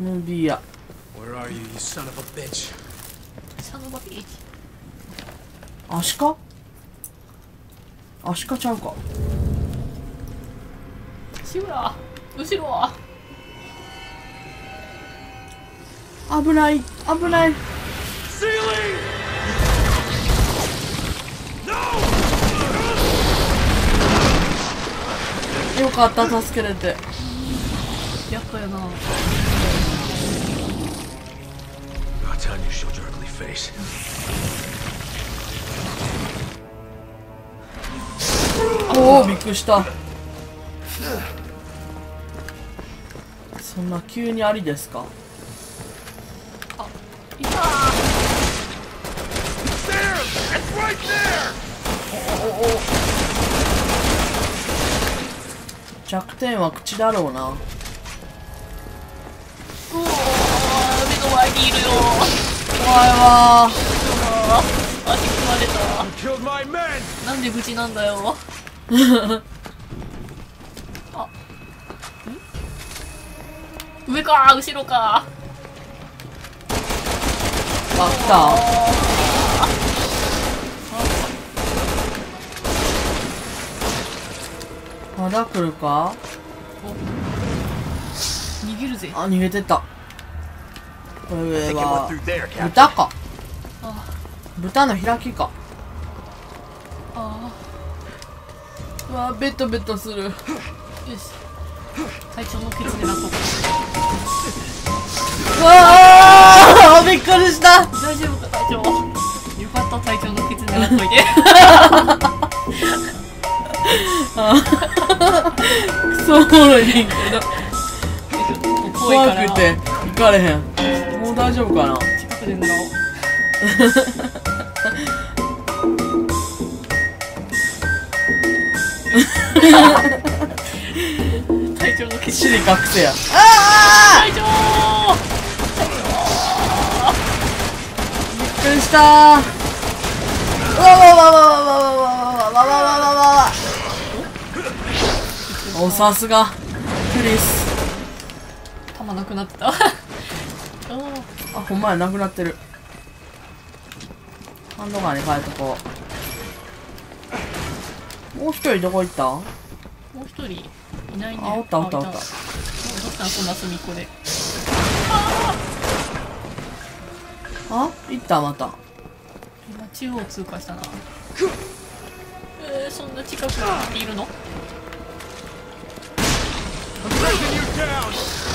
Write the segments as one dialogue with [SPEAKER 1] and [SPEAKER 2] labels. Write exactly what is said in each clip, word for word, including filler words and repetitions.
[SPEAKER 1] ムービーや。
[SPEAKER 2] Where are you, you son of a bitch?
[SPEAKER 3] サノバビーチ。
[SPEAKER 1] アシカアシカちゃうか。
[SPEAKER 3] シウラ後ろは
[SPEAKER 1] 危ない危ない。
[SPEAKER 2] Ceiling! No!
[SPEAKER 1] よかった助けれて。
[SPEAKER 3] やっぱやな。
[SPEAKER 2] About time you showed your ugly face.
[SPEAKER 1] おおびっくりした。そんな急にありですか。
[SPEAKER 3] あ、いたー。
[SPEAKER 2] There! It's right there!
[SPEAKER 1] 弱点は口だろうな。
[SPEAKER 3] うおー、目の前にいるよ。
[SPEAKER 1] 怖いわー。
[SPEAKER 3] うわー、足組まれた。
[SPEAKER 2] Killed my men!
[SPEAKER 3] なんで無事なんだよ。あ、ん？上か後ろか。
[SPEAKER 1] あ、来た。まだ来るか。
[SPEAKER 3] 逃げるぜ。
[SPEAKER 1] あ、逃げてった。これ上
[SPEAKER 2] I think it
[SPEAKER 1] は
[SPEAKER 2] went through there, Captain.
[SPEAKER 1] 豚か。
[SPEAKER 3] あ
[SPEAKER 1] 豚の開きか。
[SPEAKER 3] あ
[SPEAKER 1] うわ、ベトベトする。
[SPEAKER 3] ー、よし。隊長のケツでなこ
[SPEAKER 1] うわー、びっくりした。
[SPEAKER 3] 大丈夫か隊長。よかった隊長のケツでなっといて。
[SPEAKER 1] クソおもろいねんけど。怖
[SPEAKER 3] 怖いから
[SPEAKER 1] くて行かれへん。もう大丈夫かな。
[SPEAKER 3] 近くで狙おう。隊長のケツ
[SPEAKER 1] 死に隠せや。
[SPEAKER 3] 隊長
[SPEAKER 1] びっくりしたー。うわわわわわわわわわわわわわわ。お、さすがクリス。
[SPEAKER 3] 弾なくなってた。あ
[SPEAKER 1] あ、ほんまや、なくなってる。ハンドガンに変えとこう。もう一人どこ行った？
[SPEAKER 3] もう一人いないね。
[SPEAKER 1] あ、おったおったおった。
[SPEAKER 3] どうしたんそんな隅っこで。
[SPEAKER 1] あ、行ったまた。
[SPEAKER 3] 今中央通過したな。えー、そんな近くにいるの？
[SPEAKER 2] I'm taking you down!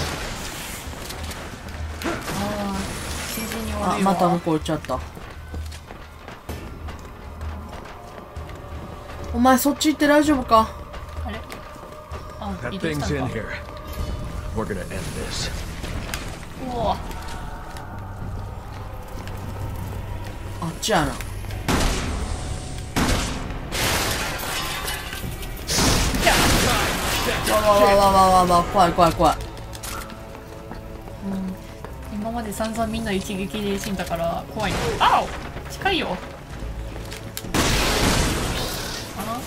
[SPEAKER 3] ああ、新人に悪
[SPEAKER 1] あ、
[SPEAKER 3] いわ。
[SPEAKER 1] また向こう行っちゃった。お前そっち行って大丈夫か？
[SPEAKER 3] あれ？あ、
[SPEAKER 2] That
[SPEAKER 3] 移動した
[SPEAKER 2] thing's
[SPEAKER 3] の
[SPEAKER 2] in
[SPEAKER 3] か。
[SPEAKER 2] here. We're gonna end this.
[SPEAKER 3] うわ、
[SPEAKER 1] あっちやな。わわわわわわわ、怖い怖い怖い。
[SPEAKER 3] うん、今まで散々みんな一撃で死んだから怖いの。あお、近いよ。あ、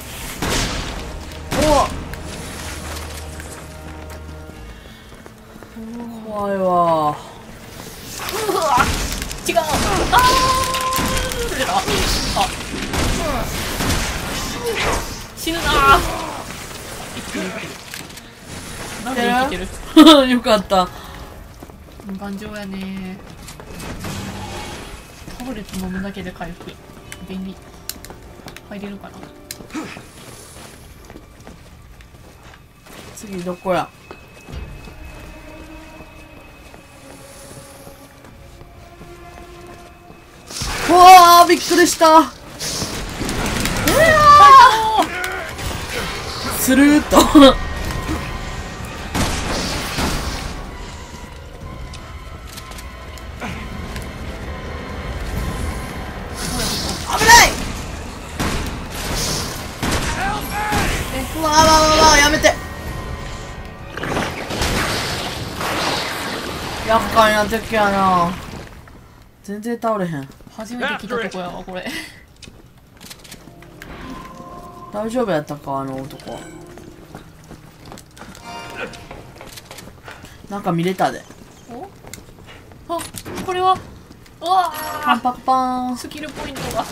[SPEAKER 1] お怖いわ。
[SPEAKER 3] うわ、違う。ああ、出た。あ、死ぬなー。生きてる生きてる。なんで生きてる？
[SPEAKER 1] よかった。
[SPEAKER 3] 頑丈やね。タブレット飲むだけで回復。便利。入れるかな。
[SPEAKER 1] 次どこや。うわー、びっくりした。スルーっと。危ない。うわーわーわーわー、やめて。厄介な敵やな。全然倒れへん。
[SPEAKER 3] 初めて来たとこやわこれ。
[SPEAKER 1] 大丈夫やったか、あの男。なんか見れたで。
[SPEAKER 3] お、 これはうわ
[SPEAKER 1] パンパクパーン。
[SPEAKER 3] スキルポイントが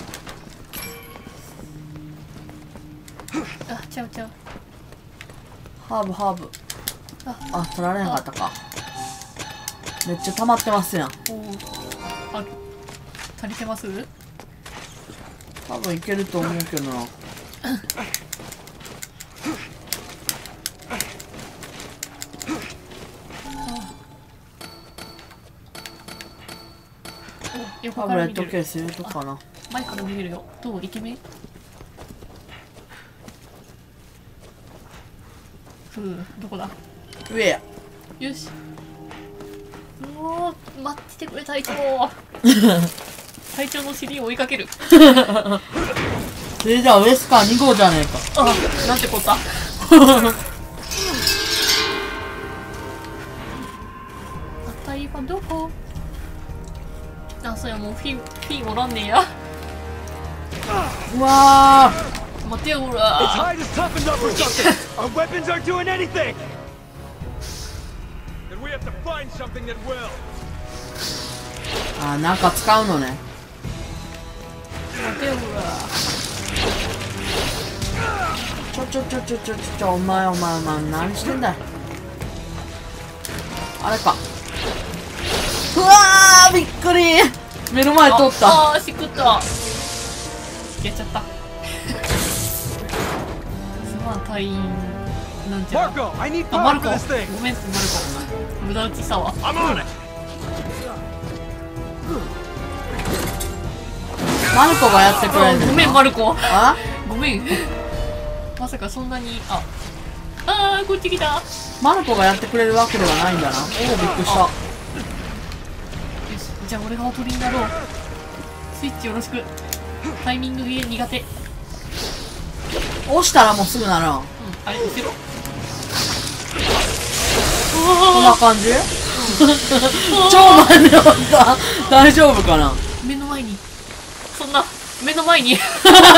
[SPEAKER 3] あちゃうちゃう
[SPEAKER 1] ハーブハーブ。
[SPEAKER 3] あ
[SPEAKER 1] あ、取られなかったか。めっちゃ溜まってますやん。
[SPEAKER 3] おおあ足りてます？
[SPEAKER 1] 多分いけると思うけどな。
[SPEAKER 3] 横
[SPEAKER 1] タブレット
[SPEAKER 3] から見れる。
[SPEAKER 1] ケース入れとくかな。
[SPEAKER 3] 前から見れるよ。どうイケメン？ふうどこだ？
[SPEAKER 1] 上や。
[SPEAKER 3] よし。おー待っててくれ隊長。隊長の尻を追いかける。
[SPEAKER 1] それじゃあウエスカーに号じゃねえか。
[SPEAKER 3] あなんてこった。あたいはどこ？あそうやもうフィンフィンおらんねえや。
[SPEAKER 1] うわ
[SPEAKER 3] 待てよほ
[SPEAKER 2] Its
[SPEAKER 3] ら。
[SPEAKER 2] hide is toughened up or something! Our weapons aren't doing anything! Then we have to find something that will!
[SPEAKER 1] ー。あ、なんか使うのね。
[SPEAKER 3] 待てよほら。
[SPEAKER 1] ちょちょちょちょちょちょちょ、お前お前お前何してんだよ。あれか。うわーびっくり。目の前通った。
[SPEAKER 3] ああーしくった。やっちゃった。すまん隊員なんちゃら。
[SPEAKER 2] Marco, I need
[SPEAKER 3] あマ
[SPEAKER 2] power
[SPEAKER 3] ルコ
[SPEAKER 2] for this thing!
[SPEAKER 3] ごめんマルコ無駄打ちしたわ。
[SPEAKER 2] I'm on it!
[SPEAKER 1] マルコがやってくれんねんな。
[SPEAKER 3] ごめんマルコ
[SPEAKER 1] あ、
[SPEAKER 3] ごめん。まさかそんなにああーこっち来た。よ
[SPEAKER 1] マルコがやってくれるわけではないんだな。おお、びっくりした。
[SPEAKER 3] しじゃあ俺がおとりになろう。スイッチよろしく。タイミングゲー苦手。うん
[SPEAKER 1] 押したらもうすぐなるん。
[SPEAKER 3] あれ後ろ。
[SPEAKER 1] こんな感じ？超前におった。大丈夫かな？
[SPEAKER 3] 目の前にそんな目の前にや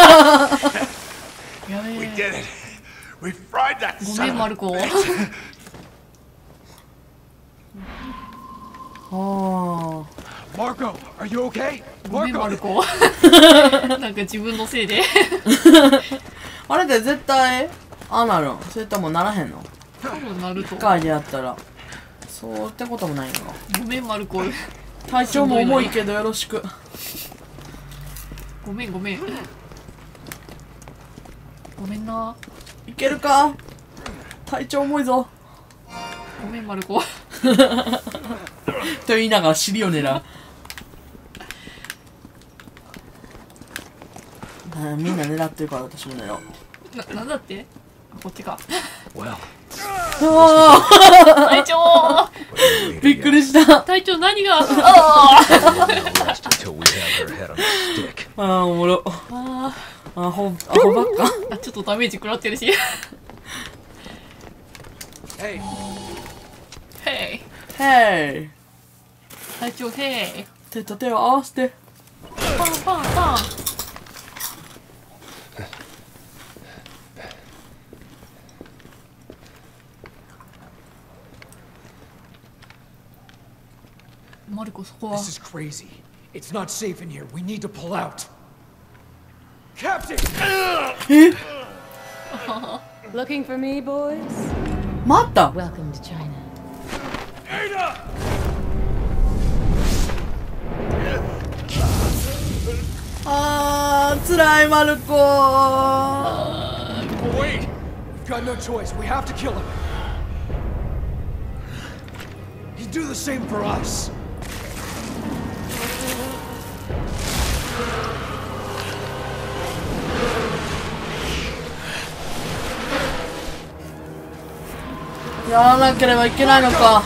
[SPEAKER 3] べ
[SPEAKER 2] We
[SPEAKER 3] え
[SPEAKER 2] did it! We fried that
[SPEAKER 3] ごめ
[SPEAKER 2] son
[SPEAKER 3] ん
[SPEAKER 2] of
[SPEAKER 3] マ
[SPEAKER 2] a
[SPEAKER 3] ルコ。
[SPEAKER 1] ああ。
[SPEAKER 2] Marco, are you okay?
[SPEAKER 3] ごめんマル
[SPEAKER 2] Marco!
[SPEAKER 3] コ。なんか自分のせいで。
[SPEAKER 1] あれで絶対ああなるん？それともならへんの？
[SPEAKER 3] 多分なると
[SPEAKER 1] 一回でやったらそうってこともないのか。
[SPEAKER 3] ごめんマルコ。
[SPEAKER 1] 体調も重いけどよろしく。
[SPEAKER 3] ごめんごめんごめんな。
[SPEAKER 1] いけるか？体調重いぞ。
[SPEAKER 3] ごめんマルコ。
[SPEAKER 1] と言いながら尻を狙う。あ、みんな狙ってるから私も狙おう。
[SPEAKER 3] な、なんだってこっちか。
[SPEAKER 2] Well,
[SPEAKER 3] 隊長
[SPEAKER 1] びっくりした。
[SPEAKER 3] 隊長何があ
[SPEAKER 2] rest until we have her head on a stick.
[SPEAKER 1] あーおもろ。
[SPEAKER 3] あ
[SPEAKER 1] アホ、アホばっか。
[SPEAKER 3] あちょっとダメージ食らってるし。
[SPEAKER 2] Hey,
[SPEAKER 3] ヘイ
[SPEAKER 1] ヘイ。
[SPEAKER 3] 隊長ヘイ
[SPEAKER 1] 手と手を合わせて。
[SPEAKER 3] パンパンパン。マルコそこは
[SPEAKER 2] this is crazy. It's not safe in here. We need to pull out. Captain!
[SPEAKER 4] Looking for me, boys?
[SPEAKER 1] 待った。
[SPEAKER 4] Welcome to China.
[SPEAKER 2] Ada!
[SPEAKER 1] あー、辛いマルコー。
[SPEAKER 2] Oh, wait! We've got no choice. We have to kill him. He'd do the same for us.
[SPEAKER 1] やらなければいけないのか。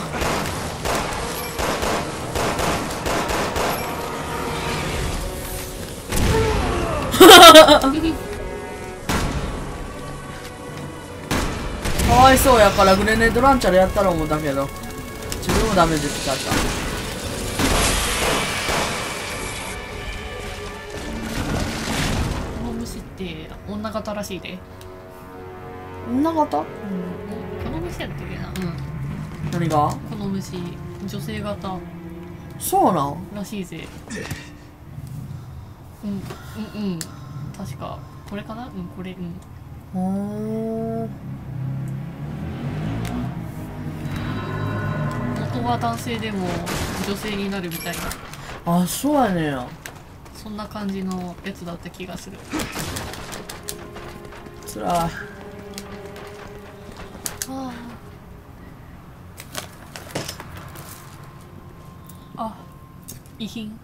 [SPEAKER 1] かわいそうやからグレネードランチャーでやったら思ったけど自分もダメージ食らった。
[SPEAKER 3] この虫って女型らしいで。
[SPEAKER 1] 女型？
[SPEAKER 3] うんこの虫やったっけな。うん
[SPEAKER 1] 何が？
[SPEAKER 3] この虫女性型。
[SPEAKER 1] そうなん？
[SPEAKER 3] らしいぜ。うんうんうん、確かこれかな。うん、これ、うん。
[SPEAKER 1] うーん。
[SPEAKER 3] 元は男性でも女性になるみたいな。
[SPEAKER 1] あ、そうやねんや。
[SPEAKER 3] そんな感じのやつだった気がする。
[SPEAKER 1] つらい。
[SPEAKER 3] ああ、遺品。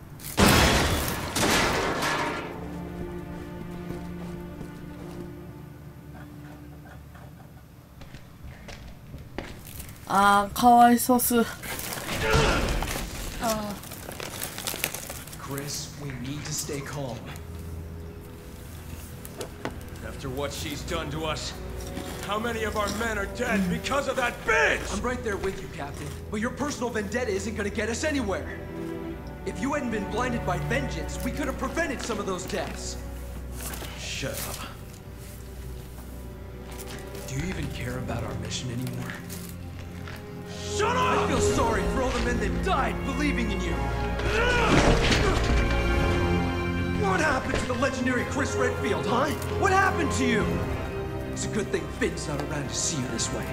[SPEAKER 1] あー、かわいそうす。
[SPEAKER 3] あ
[SPEAKER 2] Chris, we need to stay calm.
[SPEAKER 5] After what she's done to us, how many of our men are dead because of that bitch?
[SPEAKER 2] I'm right there with you, Captain. But your personal vendetta isn't gonna get us anywhere. If you hadn't been blinded by vengeance, we could have prevented some of those deaths.
[SPEAKER 5] Shut up.
[SPEAKER 2] Do you even care about our mission anymore?
[SPEAKER 5] Shut
[SPEAKER 2] I
[SPEAKER 5] up!
[SPEAKER 2] feel sorry for all the men that died believing in you. What happened to the legendary Chris Redfield, huh? What happened to you? It's a good thing Finn's not around to see you this way.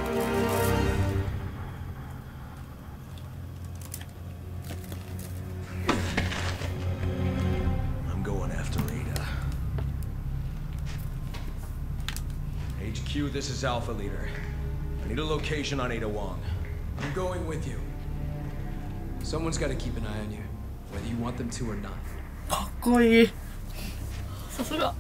[SPEAKER 5] I'm going after Ada. H Q, this is Alpha Leader. I need a location on Ada Wong.
[SPEAKER 2] I'm going with you. Someone's got to keep an eye on you, whether you want them to or not.
[SPEAKER 1] かっこいい。
[SPEAKER 3] さすが。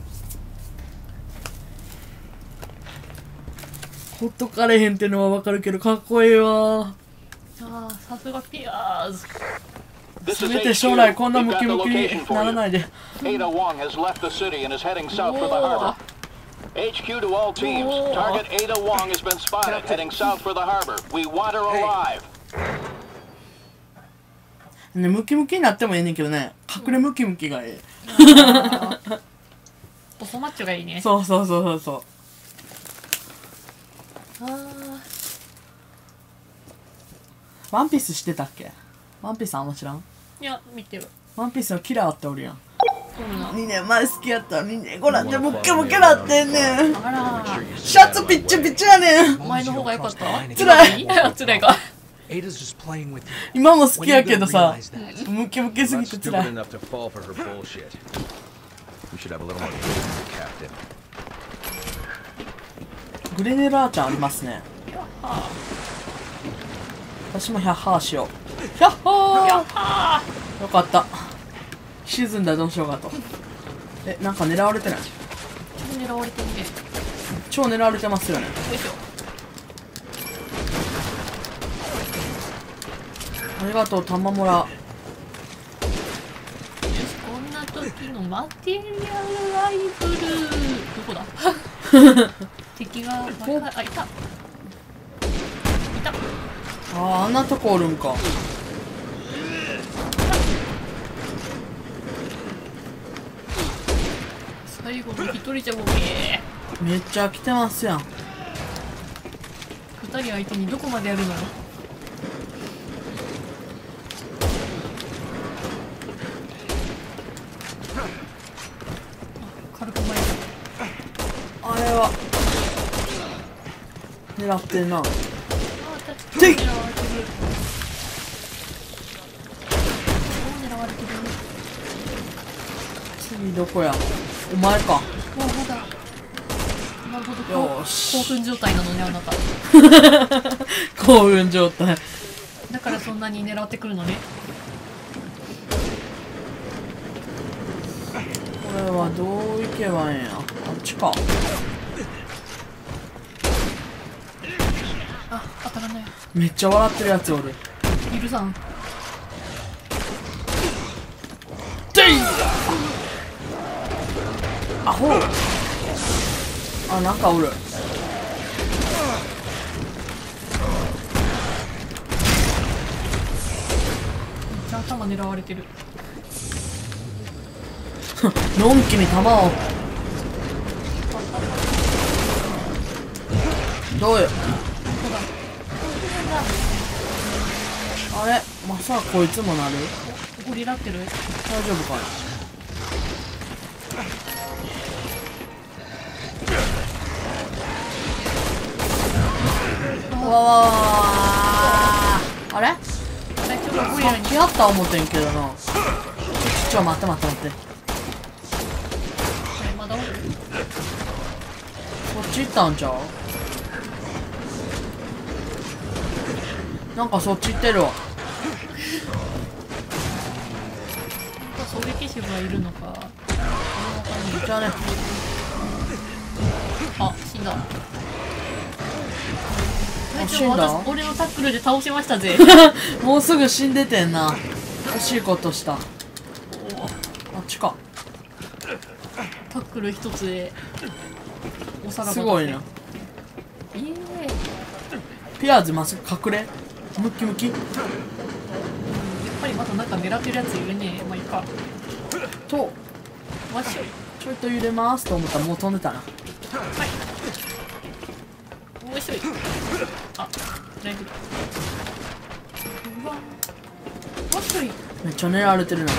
[SPEAKER 1] ほっとかれへんってのはわかるけど、かっこいいわ。
[SPEAKER 3] ああ、さすがピアーズ。
[SPEAKER 1] せめて将来こんなムキムキにならないで。
[SPEAKER 6] Ada Wong has left the city and is heading south for the harbor. H Q to all teams. Target Ada Wong has been spotted heading south for the harbor. We want her alive.
[SPEAKER 1] ね、ムキムキになってもいいねんけどね、隠れムキムキがいい。
[SPEAKER 3] 細マッチョがいいね。
[SPEAKER 1] そうそうそうそうそう。
[SPEAKER 3] ああ。
[SPEAKER 1] ワンピースしてたっけ？ワンピースあんま知らん？
[SPEAKER 3] いや、見てる。
[SPEAKER 1] ワンピースのキラーっておるやん。
[SPEAKER 3] そうな。
[SPEAKER 1] にねんまえ好きやったのにね、こらってムッキムキなってんねん。
[SPEAKER 3] あら。
[SPEAKER 1] シャツピッチピチやねん。
[SPEAKER 3] お前の方が良かった。
[SPEAKER 1] 辛い。
[SPEAKER 3] 辛いか。
[SPEAKER 2] Ada's just playing with you.
[SPEAKER 1] 今も好きやけどさ、ムキムキすぎて辛い。
[SPEAKER 6] enough to fall for her bullshit. We should have a little more captain.
[SPEAKER 1] グレネラーちゃんありますね。私もヒャッハーしよう。ヒャッハー。よかった。沈んだらどうしようかと。え、なんか狙われてない？
[SPEAKER 3] 狙われてるね。
[SPEAKER 1] 超狙われてますよね。
[SPEAKER 3] よいしょ。
[SPEAKER 1] ありがとう、玉モラ。
[SPEAKER 3] よし、こんな時のマテリアルライフル。どこだ？敵が、あ、いた。いた。
[SPEAKER 1] ああ、あんなとこおるんか。
[SPEAKER 3] 最後の一人じゃボケ。
[SPEAKER 1] めっちゃ来てますやん。
[SPEAKER 3] 二人相手にどこまでやるの？軽く前。
[SPEAKER 1] あれは狙ってんな。
[SPEAKER 3] あ、
[SPEAKER 1] てい
[SPEAKER 3] 狙われてる。狙われてる。
[SPEAKER 1] 次どこや？お前か。
[SPEAKER 3] もうまだ。なるほど。
[SPEAKER 1] よーし。
[SPEAKER 3] 興奮状態なのね、あなた。
[SPEAKER 1] 興奮状態。
[SPEAKER 3] だからそんなに狙ってくるのね。
[SPEAKER 1] これはどう行けばいいんや。あっちか。
[SPEAKER 3] あ、当たらない。
[SPEAKER 1] めっちゃ笑ってるやつおる。
[SPEAKER 3] いるさん。
[SPEAKER 1] ていアホ。あ、なんかおる。
[SPEAKER 3] めっちゃ頭狙われてる。
[SPEAKER 1] のんきに弾を。どうよ。あれまさかこいつもなる？
[SPEAKER 3] ゴリラってる。
[SPEAKER 1] 大丈夫かな。わわわわあれ？
[SPEAKER 3] 最初のゴリラに
[SPEAKER 1] やった思ってんけどな。ちょ待って待って待って。
[SPEAKER 3] まだおる。
[SPEAKER 1] こっち行ったんちゃう？なんかそっち行ってるわ。
[SPEAKER 3] 狙撃手がいるのか。
[SPEAKER 1] じゃあね。
[SPEAKER 3] あ、死んだ。
[SPEAKER 1] あ、死んだ？
[SPEAKER 3] 私俺のタックルで倒しましたぜ。
[SPEAKER 1] もうすぐ死んでてんな。惜しいことした。あっちか。
[SPEAKER 3] タックル一つでおさらば
[SPEAKER 1] すごいな。
[SPEAKER 3] イエーイ。
[SPEAKER 1] ピアーズまっすぐ隠れ。ムキムキ。
[SPEAKER 3] やっぱりまだなんか狙ってるやついるね。まあいいか。
[SPEAKER 1] と
[SPEAKER 3] わっしょい。
[SPEAKER 1] ちょいと揺れますと思ったらもう飛んでたな。
[SPEAKER 3] はい。わっしょい。あ、大丈夫。うわ。わっしょい。
[SPEAKER 1] めっちゃ狙われてるな。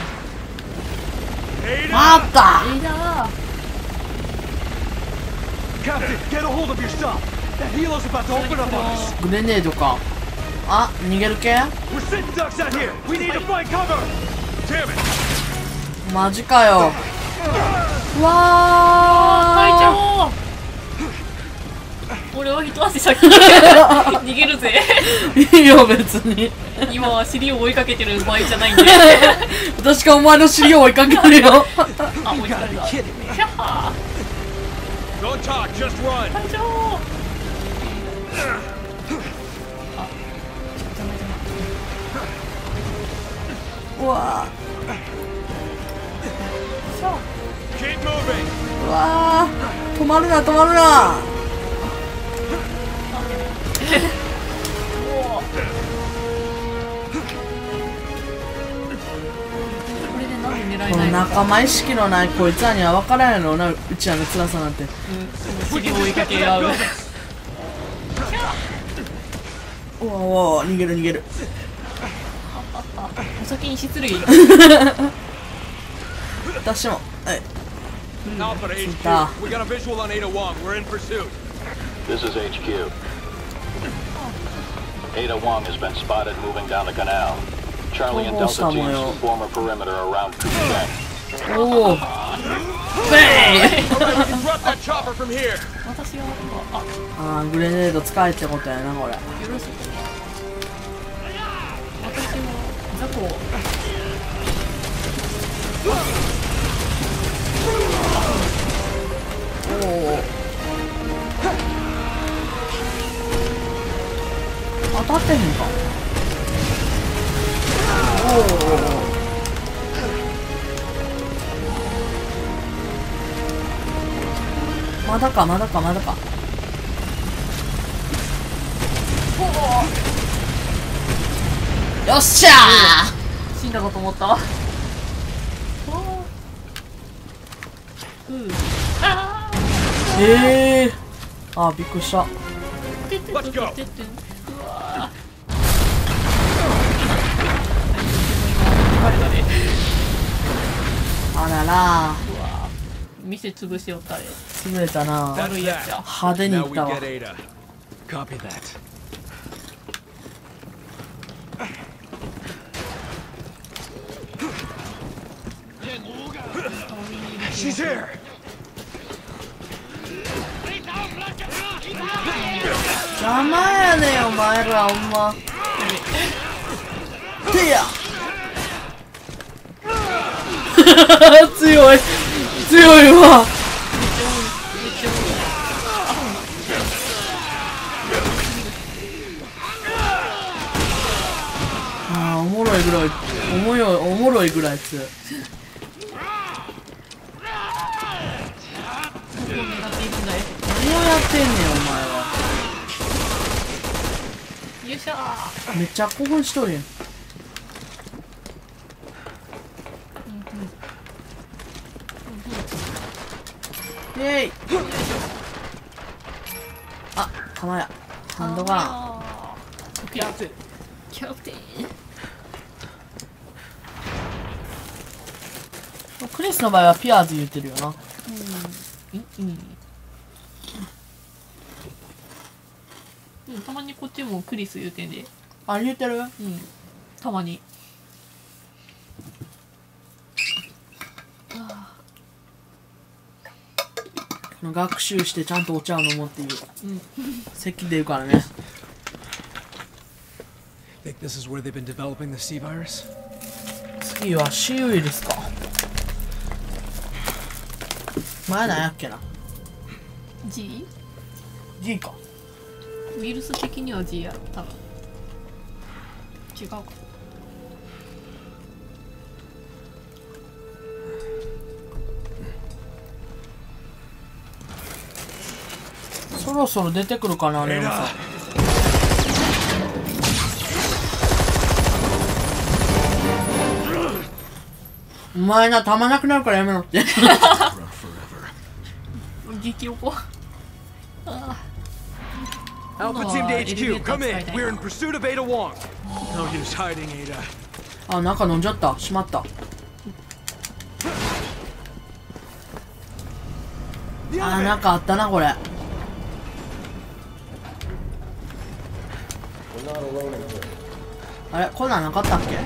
[SPEAKER 5] Ada!
[SPEAKER 1] あった
[SPEAKER 3] えいだー。
[SPEAKER 2] Captain, get a hold of your stuff. That helo's about to open up on us.
[SPEAKER 1] グレネードか。あ、逃げる系？
[SPEAKER 2] We're sitting ducks out here. We need to find cover.
[SPEAKER 5] Damn it!
[SPEAKER 1] マジかよ。うわ
[SPEAKER 3] 隊
[SPEAKER 1] ー。
[SPEAKER 3] 長。俺は一足先に逃げるぜ。
[SPEAKER 1] いいよ別に。
[SPEAKER 3] 今は尻を追いかけてる場合じゃないんで。
[SPEAKER 1] 私がお前の尻を追いかけてるよ。
[SPEAKER 3] あ、追いかけた。キャッハ
[SPEAKER 5] Don't talk, just run!
[SPEAKER 3] ー。隊長。
[SPEAKER 1] うわー。
[SPEAKER 5] Keep moving!
[SPEAKER 1] うわー。止まるな止まるな。
[SPEAKER 3] これでなんで狙え
[SPEAKER 1] この
[SPEAKER 3] ないのか。
[SPEAKER 1] 仲間意識のないこいつらには分からんやろうな、うちらの辛さなんて。
[SPEAKER 3] うん、尻を追いかけ合う。
[SPEAKER 1] うわうわ逃げる逃げる。
[SPEAKER 3] お先に失礼。
[SPEAKER 1] 私もはい。
[SPEAKER 5] Alpha to H
[SPEAKER 1] Ah.
[SPEAKER 5] Q. We got a visual on Ada Wong. We're in pursuit.
[SPEAKER 6] This is H Q. Ada Wong has been spotted moving down the canal. Charlie and Delta teams form a perimeter around Kucheng.
[SPEAKER 1] おお。ベイ。
[SPEAKER 5] Alright, we can drop that chopper from here.
[SPEAKER 3] 私はあ、
[SPEAKER 1] あーグレネード使えってことやなこれ。
[SPEAKER 3] よろしく。私はザコを。
[SPEAKER 1] おお。当たってへんか。おお。まだかまだかまだか。よっしゃ
[SPEAKER 3] 死んだかと思った。うん。あ
[SPEAKER 1] ー。ええー。あーびっくりした。
[SPEAKER 3] あ。てってってってって。うわ。誰だね。
[SPEAKER 1] あらら
[SPEAKER 3] うわ。店潰しよったれ。
[SPEAKER 1] 潰れたな。
[SPEAKER 5] That's
[SPEAKER 3] 悪いやつや。
[SPEAKER 5] that.
[SPEAKER 1] 派手にい
[SPEAKER 5] Now
[SPEAKER 1] っ
[SPEAKER 5] we
[SPEAKER 1] たわ。
[SPEAKER 5] get Ada. Copy that.
[SPEAKER 2] She's here.
[SPEAKER 1] 邪魔やねんお前らほんま。てや強い強いわ。あーおもろいぐらいおもろいおもろいぐらい強い。
[SPEAKER 3] どこを狙っているんだい。
[SPEAKER 1] 何をやってんねんお前は。
[SPEAKER 3] よいしょー。
[SPEAKER 1] めっちゃ興奮しとるやん。イェイ。あ、弾や。ハンドガン。
[SPEAKER 3] ン。キャプテン。キャプテン。
[SPEAKER 1] クリスの場合はピアーズ言ってるよな。
[SPEAKER 3] うんうんうん、たまにこっちもクリス言うてんで。
[SPEAKER 1] あ、言ってる？
[SPEAKER 3] うん、たまに。
[SPEAKER 1] 学習してちゃんとお茶を飲もうっていう、
[SPEAKER 3] うん、
[SPEAKER 1] 咳で言うからね。
[SPEAKER 2] Think this is where they've been developing the C virus?
[SPEAKER 1] 次は C ウイルスか。前なんやっけな。
[SPEAKER 3] G？
[SPEAKER 1] G か。
[SPEAKER 3] ウイルス的には G やろ、多分。違うか。
[SPEAKER 1] そろそろ出てくるかな、レオンさん。お前な、たまなくなるからやめろって。
[SPEAKER 3] 激横。
[SPEAKER 2] Alpha team to H Q, come in. We're in pursuit of Ada Wong.
[SPEAKER 5] No use hiding, Ada.
[SPEAKER 1] あ、なんか飲んじゃった。しまった。あ、なんかあったな、これ。あれ、こんなんなかったっけ？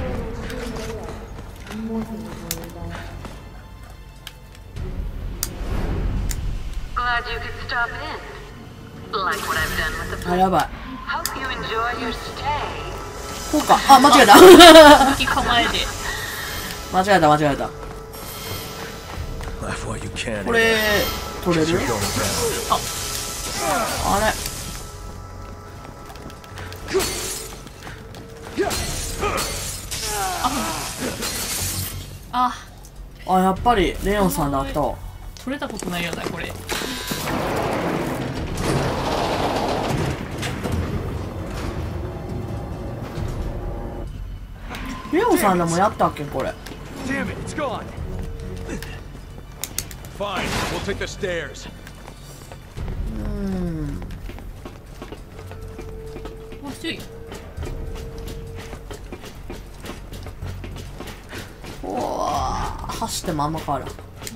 [SPEAKER 7] Glad you could stop in. Like what I've done with the
[SPEAKER 1] あ、やばい。
[SPEAKER 7] Hope you enjoy your stay.
[SPEAKER 1] こうか。あ、間違えた。
[SPEAKER 3] 向き構えで。
[SPEAKER 1] 間違えた、間違えた。
[SPEAKER 5] Laugh while you can.
[SPEAKER 1] これ、取れる？あ、あれ。
[SPEAKER 3] あ
[SPEAKER 1] あ、やっぱりレオンさんだったわ。
[SPEAKER 3] 取れたことないよなこれ。
[SPEAKER 1] レオンさんでもやったっけこれ。
[SPEAKER 2] Damn it, it's gone.
[SPEAKER 5] Fine, we'll take the stairs.
[SPEAKER 1] うん。
[SPEAKER 3] もう一人。
[SPEAKER 1] おー、走ってもあんま変わらん。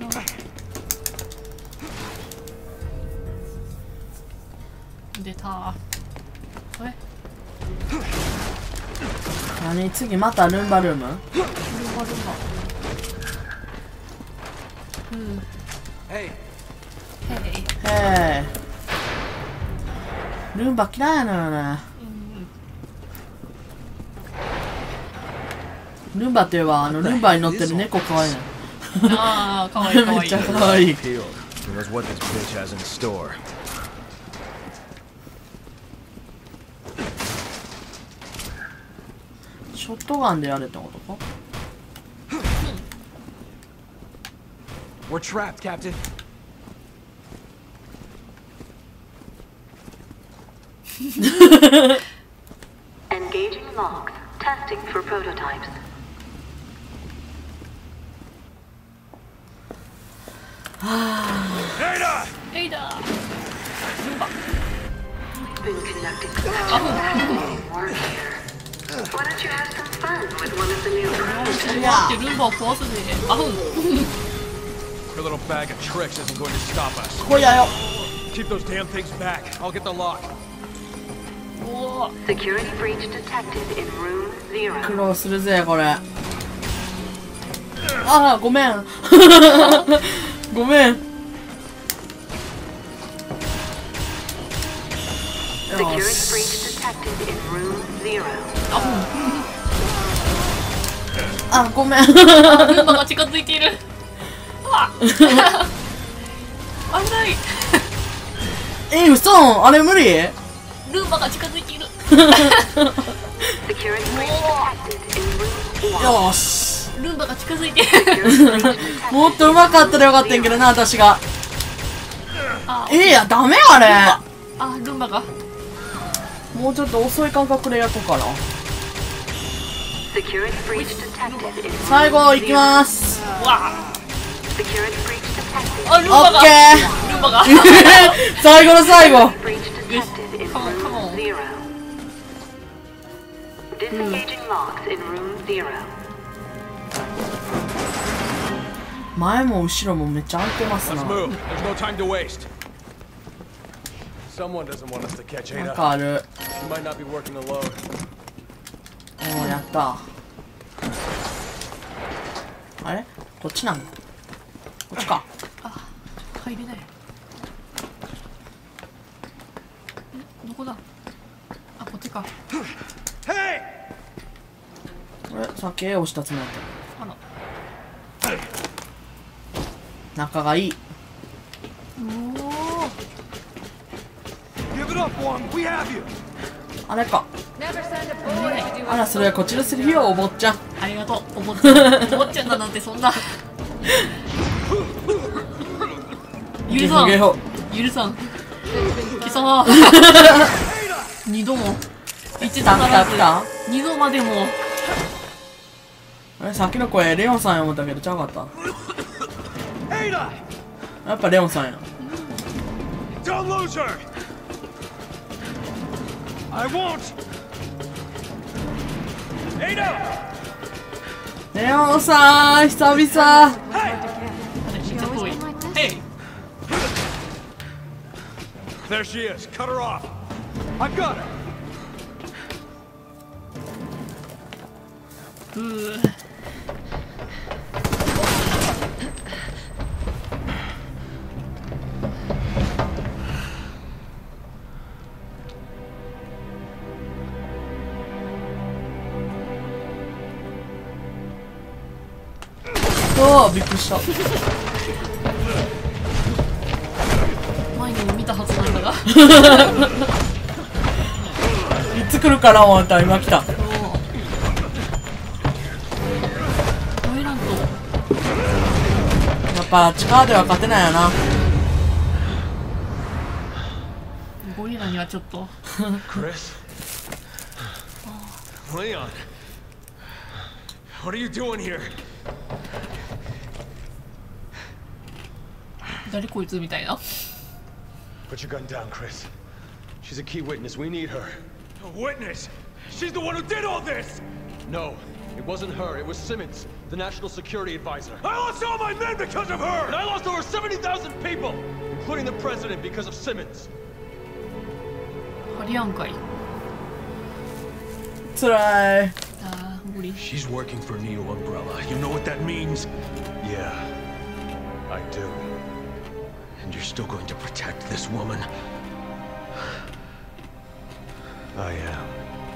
[SPEAKER 3] 出た。え？
[SPEAKER 1] 何次またルンバルーム？
[SPEAKER 3] ルンバルンバ。うん。
[SPEAKER 2] Hey,
[SPEAKER 3] へい。
[SPEAKER 1] へえ。ルンバ嫌いやのよね。ルンバって言えばあのルンバに乗ってる猫可愛いね。
[SPEAKER 3] ああ、可愛い可愛い。
[SPEAKER 1] めっちゃ可愛い。
[SPEAKER 5] Who knows what this bitch has in store?
[SPEAKER 1] ショットガンでやれってことか？
[SPEAKER 2] we're trapped, Captain.
[SPEAKER 7] Engaging logs. Testing for prototypes.
[SPEAKER 5] Ada!
[SPEAKER 3] エイダー。ルンバ。
[SPEAKER 7] Been conducting some work here. Why don't you have some fun with one of the new prototypes?
[SPEAKER 3] 待ってルンバを壊すぜ。あふん。
[SPEAKER 5] Your little bag of tricks isn't going to stop us.
[SPEAKER 1] これやよ。
[SPEAKER 5] Keep those damn things back. I'll get the lock.
[SPEAKER 3] おお。
[SPEAKER 7] Security breach detected in room
[SPEAKER 1] 苦
[SPEAKER 7] zero.
[SPEAKER 1] 労するぜこれ。ああ、ごめん。ごめん。よ
[SPEAKER 7] Security
[SPEAKER 1] し。
[SPEAKER 7] breach detected in room zero.
[SPEAKER 1] あ、ごめん。
[SPEAKER 3] ルンバが近づいている。あ。危ない。
[SPEAKER 1] え、嘘？あれ無理？
[SPEAKER 3] ルンバが近づいている。
[SPEAKER 7] Security breach detected in room one.
[SPEAKER 1] よし。
[SPEAKER 3] ルンバが近づいている。
[SPEAKER 7] Security breach detected
[SPEAKER 1] もっと上手かったらよかったんけどな、私が。
[SPEAKER 3] あ
[SPEAKER 1] えー、や、ダメあれ。
[SPEAKER 3] あ、ルンバが。
[SPEAKER 1] もうちょっと遅い感覚でやっとこうかな。
[SPEAKER 7] Security breach detected in room
[SPEAKER 1] 最後行きます。
[SPEAKER 3] わ
[SPEAKER 7] Security breach detected.
[SPEAKER 3] あ。あ、ルン
[SPEAKER 1] オ
[SPEAKER 3] バが。
[SPEAKER 1] ッケ
[SPEAKER 3] ルンバが。
[SPEAKER 1] ー。最後の最後。
[SPEAKER 7] Breach detected in
[SPEAKER 3] Come on, come
[SPEAKER 7] room
[SPEAKER 3] on.
[SPEAKER 7] zero. Disengaging logs in room zero.
[SPEAKER 1] 前も後ろもめっちゃ開いてますな。
[SPEAKER 5] Let's move. There's no time to waste. Someone doesn't want us to catch
[SPEAKER 1] なん
[SPEAKER 5] Ada.
[SPEAKER 1] かある。
[SPEAKER 5] She might not be working alone.
[SPEAKER 1] おお、やった。あれこっちなんだ。こっちか。
[SPEAKER 3] 入れない。どこだ。あ、こっちか。
[SPEAKER 5] Hey!
[SPEAKER 1] これさっき A 押したつもりだっ
[SPEAKER 3] あら。
[SPEAKER 1] た。仲がいい。
[SPEAKER 3] おお。
[SPEAKER 2] Give it up, Wong. We have you.
[SPEAKER 1] あれか。
[SPEAKER 4] Never send a boy to do
[SPEAKER 1] あら、それはこちらセリフよ、お坊ちゃん。
[SPEAKER 3] ありがとう。お坊ちゃん。お坊ちゃんだなんてそんな。許さん。
[SPEAKER 1] ゲホ
[SPEAKER 3] 許さん。貴様。二度も。一度
[SPEAKER 1] 来た来た
[SPEAKER 3] ならず
[SPEAKER 1] 来た。
[SPEAKER 3] 二度までも。
[SPEAKER 1] あれ、さっきの声レオンさんや思ったけどちゃうかった。
[SPEAKER 2] Ada!
[SPEAKER 1] やっぱレオンさんや。
[SPEAKER 5] Don't lose her! I won't! Ada!
[SPEAKER 1] レオンさん、久々。
[SPEAKER 3] めっちゃ遠い。Hey!
[SPEAKER 5] There she is. Cut her off. I've got her.
[SPEAKER 3] うー。
[SPEAKER 1] おお、びっくりした。
[SPEAKER 3] 前にも見たはずなんだが。
[SPEAKER 1] いつ来るかな思ったら今来た。
[SPEAKER 3] おイランと。
[SPEAKER 1] やっぱ力では勝てないよな。
[SPEAKER 3] ゴリラにはちょっと。
[SPEAKER 5] Chris? Leon? What are you doing here?
[SPEAKER 3] 誰こいつみたいな。
[SPEAKER 5] Put your gun down, Chris. She's a key witness. We need her. A witness? She's the one who did all this! No, it wasn't her. It was Simmons, the national security advisor. I lost all my men because of her! And I lost over seventy thousand people, including the president, because of Simmons.
[SPEAKER 3] ハリアンかい。
[SPEAKER 1] つらい。
[SPEAKER 3] あー、ゴリ。
[SPEAKER 5] She's working for Neo Umbrella. You know what that means? Yeah, I do. And you're still going to protect this woman? I am.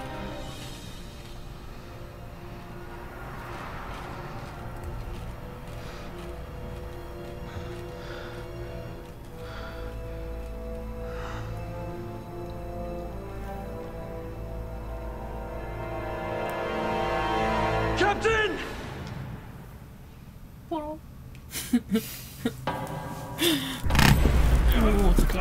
[SPEAKER 5] Captain!
[SPEAKER 3] ポロ。おお、ちょっと。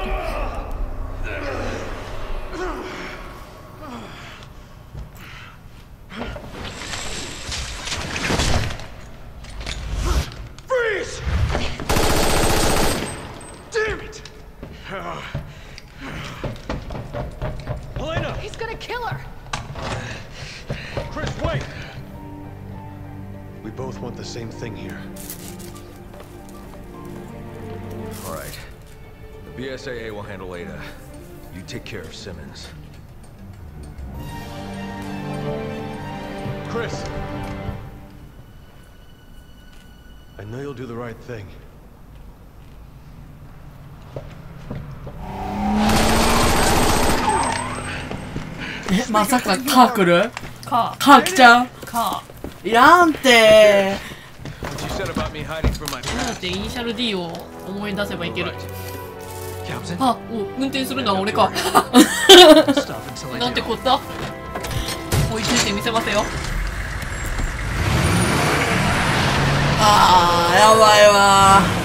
[SPEAKER 5] Freeze! Damn it! Helena!
[SPEAKER 4] He's gonna kill her!
[SPEAKER 5] Chris, wait! We both want the same thing here. All right. The B S A A will handle Ada. You take care of Simmons. Chris! I know you'll do the right thing.
[SPEAKER 1] え、まさかカー来る？
[SPEAKER 3] カー。
[SPEAKER 1] カー来ちゃう？
[SPEAKER 3] カ
[SPEAKER 1] いらんて
[SPEAKER 5] What you said about me hiding from my
[SPEAKER 3] ー。だってイニシャル D を思い出せばいける。
[SPEAKER 2] Captain,
[SPEAKER 3] あ、お、運転するのは俺か。
[SPEAKER 2] stop until I
[SPEAKER 3] なんて
[SPEAKER 2] do.
[SPEAKER 3] こった。追いついてみせますよ。
[SPEAKER 1] あー、やばいわー。